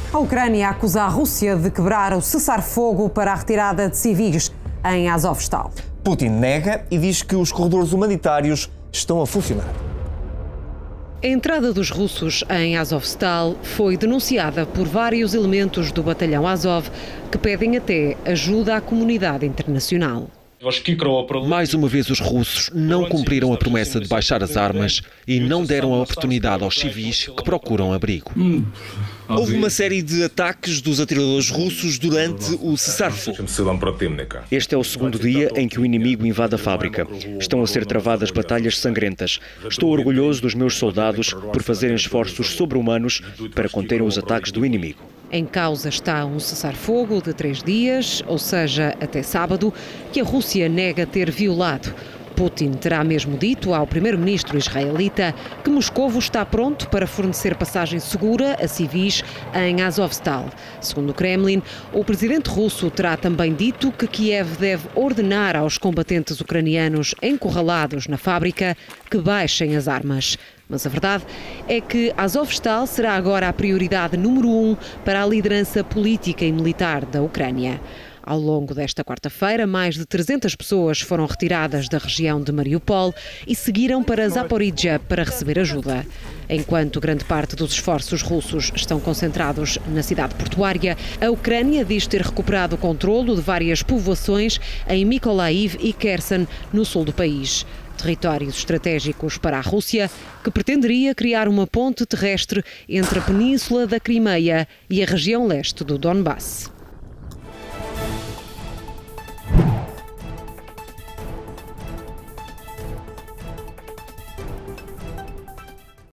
A Ucrânia acusa a Rússia de quebrar o cessar-fogo para a retirada de civis em Azovstal. Putin nega e diz que os corredores humanitários estão a funcionar. A entrada dos russos em Azovstal foi denunciada por vários elementos do batalhão Azov, que pedem até ajuda à comunidade internacional. Mais uma vez os russos não cumpriram a promessa de baixar as armas e não deram a oportunidade aos civis que procuram abrigo. Houve uma série de ataques dos atiradores russos durante o cessar-fogo. Este é o segundo dia em que o inimigo invade a fábrica. Estão a ser travadas batalhas sangrentas. Estou orgulhoso dos meus soldados por fazerem esforços sobre-humanos para conterem os ataques do inimigo. Em causa está um cessar-fogo de 3 dias, ou seja, até sábado, que a Rússia nega ter violado. Putin terá mesmo dito ao primeiro-ministro israelita que Moscovo está pronto para fornecer passagem segura a civis em Azovstal. Segundo o Kremlin, o presidente russo terá também dito que Kiev deve ordenar aos combatentes ucranianos encurralados na fábrica que baixem as armas. Mas a verdade é que Azovstal será agora a prioridade número 1 para a liderança política e militar da Ucrânia. Ao longo desta quarta-feira, mais de 300 pessoas foram retiradas da região de Mariupol e seguiram para Zaporizhia para receber ajuda. Enquanto grande parte dos esforços russos estão concentrados na cidade portuária, a Ucrânia diz ter recuperado o controlo de várias povoações em Mykolaiv e Kherson, no sul do país. Territórios estratégicos para a Rússia, que pretenderia criar uma ponte terrestre entre a península da Crimeia e a região leste do Donbass.